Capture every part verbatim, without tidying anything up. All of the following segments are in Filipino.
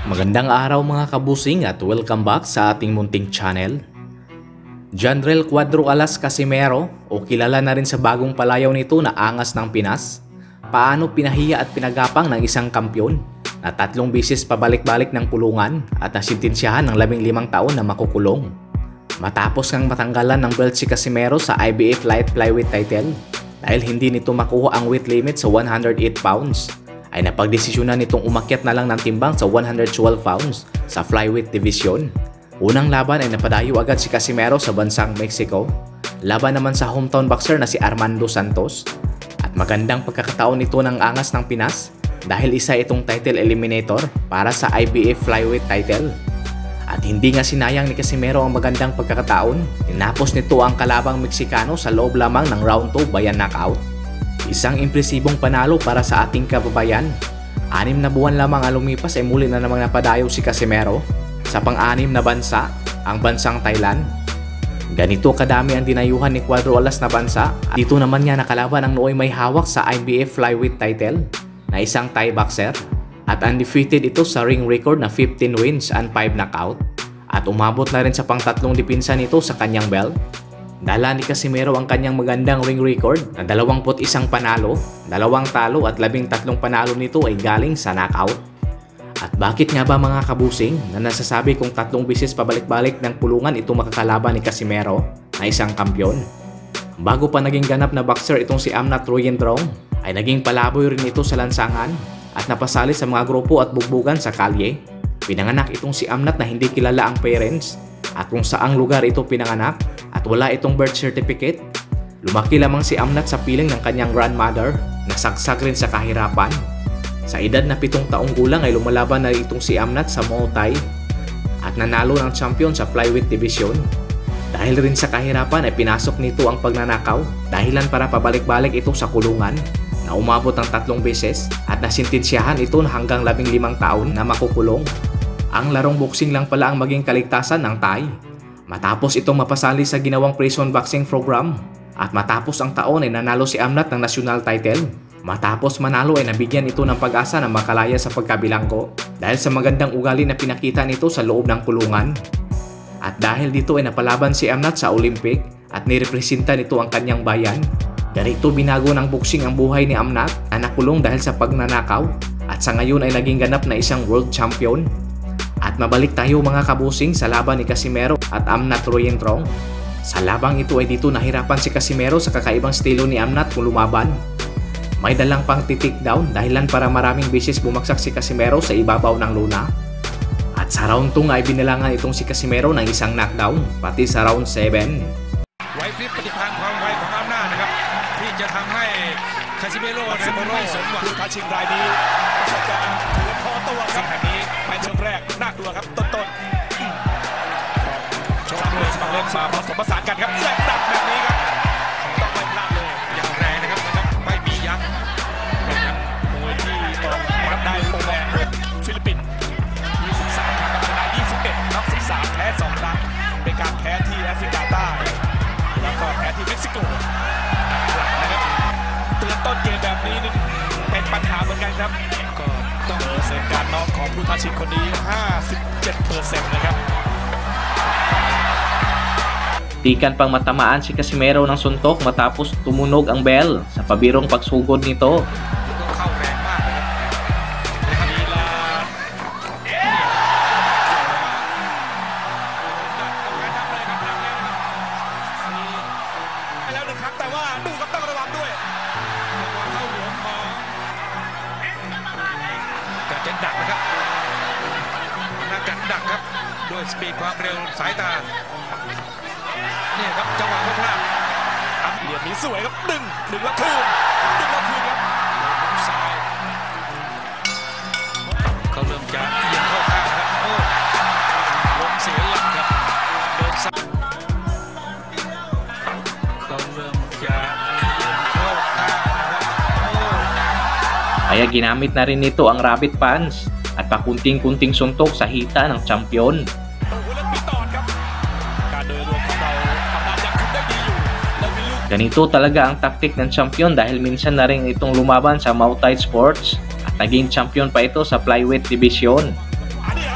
Magandang araw mga kabusing at welcome back sa ating munting channel. Jandrel Cuadro Alas Casimero o kilala na rin sa bagong palayaw nito na Angas ng Pinas. Paano pinahiya at pinagapang ng isang kampyon na tatlong bisis pabalik-balik ng kulungan at nasintensyahan ng labing limang taon na makukulong. Matapos ngang matanggalan ng belt si Casimero sa I B F Light Flyweight title dahil hindi nito makuha ang weight limit sa one hundred eight pounds, ay napagdesisyonan nitong umakyat na lang ng timbang sa one hundred twelve pounds sa flyweight division. Unang laban ay napadayo agad si Casimero sa bansang Mexico, laban naman sa hometown boxer na si Armando Santos. At magandang pagkakataon nito ng Angas ng Pinas dahil isa itong title eliminator para sa I B F flyweight title. At hindi nga sinayang ni Casimero ang magandang pagkakataon, tinapos nito ang kalabang Meksikano sa loob lamang ng round two via knockout. Isang impresibong panalo para sa ating kababayan. Anim na buwan lamang ang lumipas ay muli na namang napadayo si Casimero sa pang-anim na bansa, ang bansang Thailand. Ganito kadami ang dinayuhan ni Cuadro Alas na bansa. Dito naman niya nakalaban ang nooy may hawak sa I B F flyweight title na isang Thai boxer. At undefeated ito sa ring record na fifteen wins and five knockout. At umabot na rin sa pang-tatlong dipinsa nito sa kanyang belt. Dala ni Casimero ang kanyang magandang ring record na dalawampu't isang panalo, dalawang talo at labing tatlong panalo nito ay galing sa knockout. At bakit nga ba mga kabusing na nasasabi kong tatlong bisis pabalik-balik ng pulungan itong makakalaban ni Casimero na isang kampyon? Bago pa naging ganap na boxer itong si Amnat Royentrong ay naging palaboy rin ito sa lansangan at napasali sa mga grupo at bugbugan sa kalye. Pinanganak itong si Amnat na hindi kilala ang parents at kung saang lugar ito pinanganak at wala itong birth certificate. Lumaki lamang si Amnat sa piling ng kanyang grandmother na saksak rin sa kahirapan. Sa edad na pitong taong gulang ay lumalaban na itong si Amnat sa Muay Thai at nanalo ng champion sa flyweight division. Dahil rin sa kahirapan ay pinasok nito ang pagnanakaw, dahilan para pabalik-balik ito sa kulungan na umabot ng tatlong beses at nasintensyahan ito hanggang labing limang taon na makukulong. Ang larong boxing lang pala ang maging kaligtasan ng Thai. Matapos itong mapasali sa ginawang prison boxing program at matapos ang taon ay nanalo si Amnat ng national title. Matapos manalo ay nabigyan ito ng pag-asa na makalaya sa pagkabilanggo dahil sa magandang ugali na pinakita nito sa loob ng kulungan. At dahil dito ay napalaban si Amnat sa Olympic at nirepresenta nito ang kanyang bayan. Ganito binago ng boxing ang buhay ni Amnat na nakulong dahil sa pagnanakaw at sa ngayon ay naging ganap na isang world champion. At mabalik tayo mga kabusing sa laban ni Casimero at Amnat Royentrong. Sa labang ito ay dito nahirapan si Casimero sa kakaibang estilo ni Amnat kung lumaban. May dalang pang titik down dahilan para maraming beses bumagsak si Casimero sa ibabaw ng luna. At sa round two ay binilangan itong si Casimero ng isang knockdown pati sa round seven. ไวพริบปฏิภาณความไวของอำนาจนะครับที่จะทำให้คาซิเมโร่นั้นไม่สมหวังผู้ท้าชิงรายนี้ประสบการณ์ถือว่าพอตัวครับแห่งนี้ในช่วงแรกน่ากลัวครับต้นๆชกมวยสมัครเล่นมาผสมผสานกันครับแรงดักแบบนี้ครับต้องไม่พลาดเลยอย่างแรงนะครับนะครับไม่มียั้งนะครับมวยที่ต้องวัดได้โปรแรงฟิลิปปินส์ยี่สิบสามครั้งชนะยี่สิบเอ็ดน็อกสิบสามแพ้สองครั้งเป็นการแพ้ที่แอฟริกาใต้แล้วก็แพ้ที่เม็กซิโกนะครับเตือนต้นเกมแบบนี้นี่เป็นปัญหาเหมือนกันครับก็ต้องเปอร์เซ็นต์การน็อกของผู้ท้าชิงคนนี้ ห้าสิบเจ็ดเปอร์เซ็นต์ นะครับ Tikan pang matamaan si Casimero ng suntok matapos tumunog ang bell sa pabirong pagsugod nito. จะดักนะครับน่าจะดักครับด้วยสปีดความเร็วสายตาเนี่ยครับจังหวะพลาดอัพเหลี่ยมนี้สวยครับดึงดึงแล้วคืนดึงแล้วคืนครับล้มซ้ายเขาเริ่มจะเอียงเข้าข้างครับโอ้ล้มเสียหลักครับเดินซ้ายเขาเริ่มจะเอียงเข้าข้างนะครับโอ้ Kaya ginamit na rin nito ang rabbit punch at pakunting-kunting suntok sa hita ng champion. Ganito talaga ang taktik ng champion dahil minsan na rin itong lumaban sa Muay Thai Sports at naging champion pa ito sa flyweight division.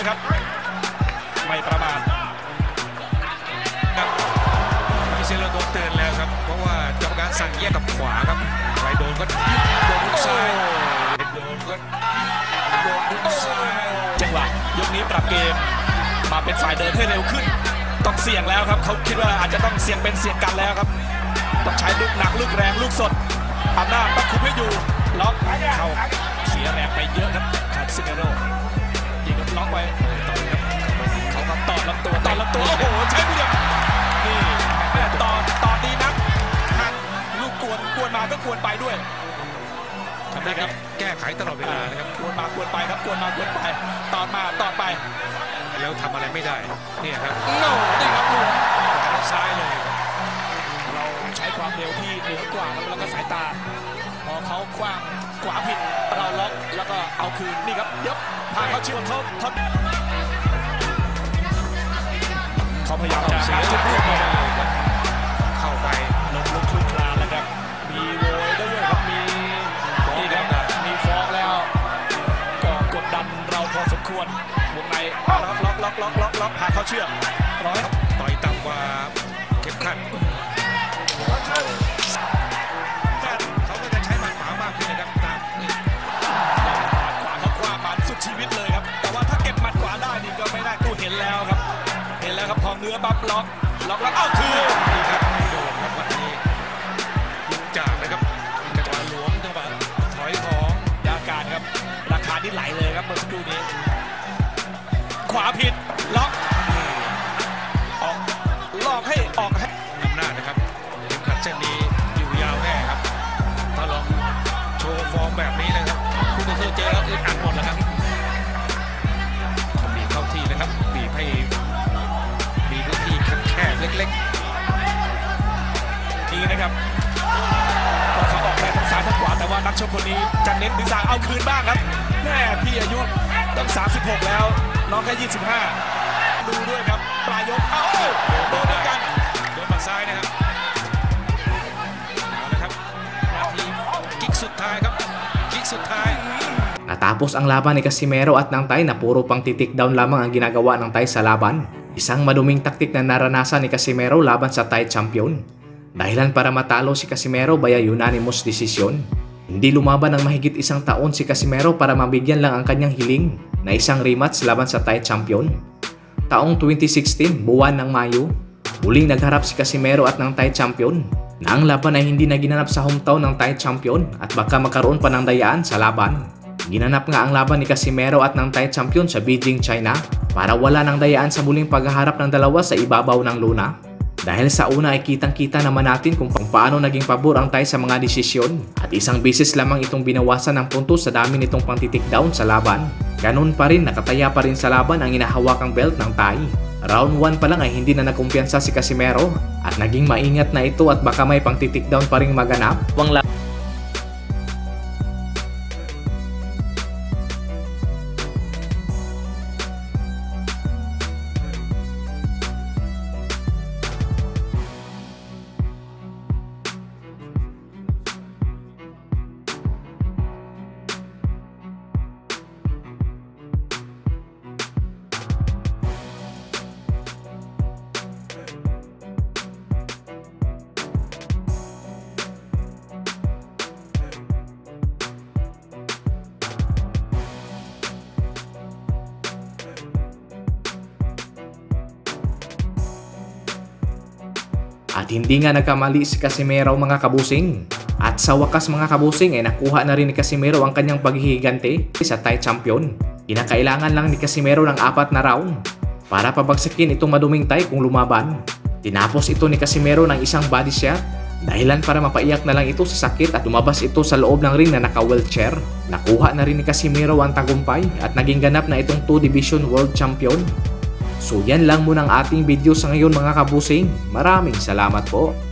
ด้วยครับไม่ประมาทครับมิเชลโดนเตือนแล้วครับเพราะว่ากรรมการสั่งแยกกับขวาครับใครโดนก็โดนทุกซ้ายโดนก็โดนทุกซ้ายจังหวะยกนี้ปรับเกมมาเป็นฝ่ายเดินให้เร็วขึ้นต้องเสี่ยงแล้วครับเขาคิดว่าอาจจะต้องเสี่ยงเป็นเสี่ยงกันแล้วครับต้องใช้ลูกหนักลูกแรงลูกสดอำนาจต้องคุมให้อยู่ล็อกเข้าเสียแรงไปเยอะครับคาซิเมโร่ยิงกับล็อกไว้ต่อครับเขาก็ต่อลำตัวต่อลำตัวโอ้โหใช้เหลี่ยมนี่ต่อต่อดีนักหักลูกกวนกวนมาก็กวนไปด้วยทำได้ครับแก้ไขตลอดเวลานะครับกวนมากวนไปครับกวนมากวนไปต่อมาต่อไปแล้วทำอะไรไม่ได้เนี่ยครับโน่นี่ครับลูกซ้ายเลยเราใช้ความเร็วที่เหนือกว่าแล้วก็สายตาพอเขาคว้างขวาผิดเราล็อกแล้วก็เอาคืนนี่ครับเดี๋ยวพาเขาชิวเขาเขาเขาพยายามจะหาจุดร่วมมาได้เข้าไปลงลงคลุกคลานแล้วครับมีโวยด้วยครับมีนี่ครับมีฟอกแล้วก็กดดันเราพอสมควรวงในล็อกล็อกล็อกล็อกล็อกล็อกพาเขาเชื่อมร้อยต่อยต่ำกว่าเข็มขัดเขาก็จะใช้หมัดขวามากขึ้นนะครับตามนี่หมัดขวาเขาคว้ามันสุดชีวิตเลยครับแต่ว่าถ้าเก็บหมัดขวาได้นี่ก็ไม่ได้กูเห็นแล้วครับเห็นแล้วครับพอเนื้อปั๊บล็อกล็อกแล้วเอ้าคือนี่ครับโดนครับวันนี้ลุกจากนะครับจังหวะหลวมจังหวะถอยของยาการครับราคาที่ไหลเลยครับเมื่อสักครู่นี้ขวาผิดล็อกออกลอกให้ออกให้นำหน้านะครับเข็มขัดเส้นนี้อยู่ยาวแน่ครับถ้าลองโชว์ฟอร์มแบบนี้นะครับคุณจะเจอแล้วอึดอัดหมดแล้วครับเขาบีบเข้าที่นะครับบีบให้มีพื้นที่แคบๆเล็กๆนี่นะครับพอเขาออกแรงทั้งซ้ายทั้งขวาแต่ว่านักชกคนนี้จะเน้นดีไซน์เอาคืนบ้างครับแม่พี่อายุตั้งสามสิบหกแล้วน้องแค่ยี่สิบห้าดูด้วยครับปลายยกเอ้าโดนด้วยกันโดนหมัดซ้ายนะครับเอาละครับนาทีกิ๊กสุดท้ายครับกิ๊กสุดท้าย Natapos ang laban ni Casimero at ng Thai na puro pang titik down lamang ang ginagawa ng Thai sa laban. Isang maduming taktik na naranasan ni Casimero laban sa Thai champion. Dahilan para matalo si Casimero via unanimous decision. Hindi lumaban ng mahigit isang taon si Casimero para mabigyan lang ang kanyang hiling na isang rematch laban sa Thai champion. Taong twenty sixteen, buwan ng Mayo, muling nagharap si Casimero at ng Thai champion na ang laban ay hindi na ginanap sa hometown ng Thai champion at baka magkaroon pa ng dayaan sa laban. Ginanap nga ang laban ni Casimero at ng Thai champion sa Beijing, China para wala ng dayaan sa muling paghaharap ng dalawa sa ibabaw ng luna. Dahil sa una ay kitang-kita naman natin kung paano naging pabor ang Thai sa mga desisyon at isang beses lamang itong binawasan ng puntos sa dami nitong pang-titik down sa laban. Ganun pa rin, nakataya pa rin sa laban ang inahawakang belt ng Thai. Round one pa lang ay hindi na nagkumpiyansa si Casimero at naging maingat na ito at baka may pang-titik down pa rin maganap. At hindi nga nagkamali si Casimero mga kabusing. At sa wakas mga kabusing ay nakuha na rin ni Casimero ang kanyang paghihigante sa Thai champion. Kinakailangan lang ni Casimero ng apat na round para pabagsakin itong maduming Thai kung lumaban. Tinapos ito ni Casimero ng isang body shot, dahilan para mapaiyak na lang ito sa sakit at lumabas ito sa loob ng ring na naka-wheelchair. Nakuha na rin ni Casimero ang tagumpay at naging ganap na itong two division world champion. So yan lang muna ang ating video sa ngayon mga kabusing. Maraming salamat po.